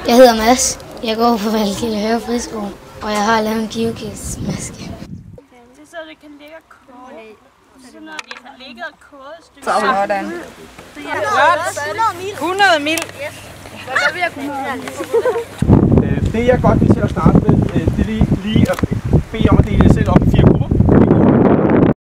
Jeg hedder Mads. Jeg går på Valgkildehave Friskole, og jeg har lavet en geocache-maske. Det er så, det kan ligge og koge. Sådan noget, det har ligget og koget et stykke. Sådan. 100 mil. Det jeg godt vil til at starte med, det er lige at bede om at dele jer selv op